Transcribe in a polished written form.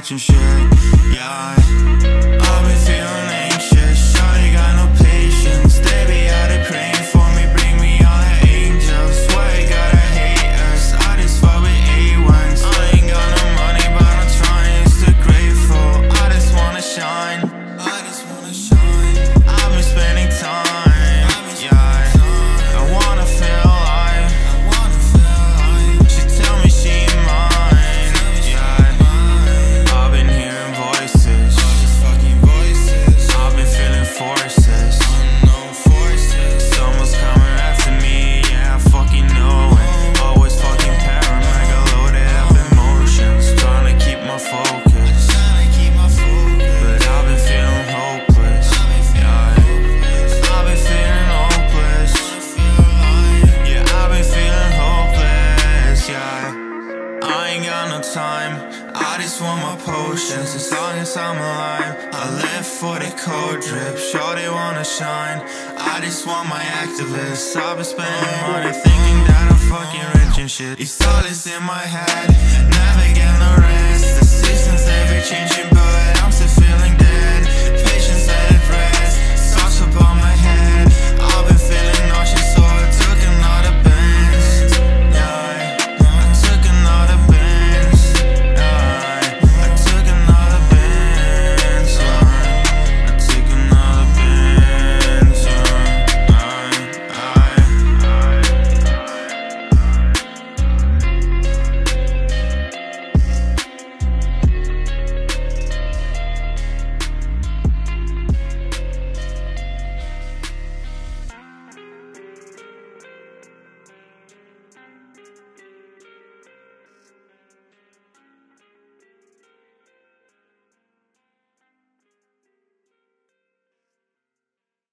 rich and shit. Yeah, I've been feeling anxious. Shawty got no patience. They be out there praying for me, bring me all the angels. Why you gotta hate us? I just fuck with A1s. I ain't got no money, but I'm trying. Still grateful. I just wanna shine. I just wanna shine. I've been spending time. Yeah, I wanna feel alive. She tell me she ain't mine. Yeah, I've been hearing voices. I've been feeling forces. Someone's coming after me. Yeah, I fucking know it. Always fucking paranoid, got loaded up emotions. Trying to keep my focus, but I've been feeling hopeless. Yeah, I've been feeling hopeless. Yeah, I've been feeling hopeless. Yeah, I ain't got no time. I just want my potions. As long as I'm alive, I live for the cold drip. Shawty wanna shine. I just want my actavis. I've been spending money thinking that I'm fucking rich and shit. It's all is in my head, never get no rest. The seasons they be changing, but I'm still feeling dead. Patience let it rest. Sauce upon my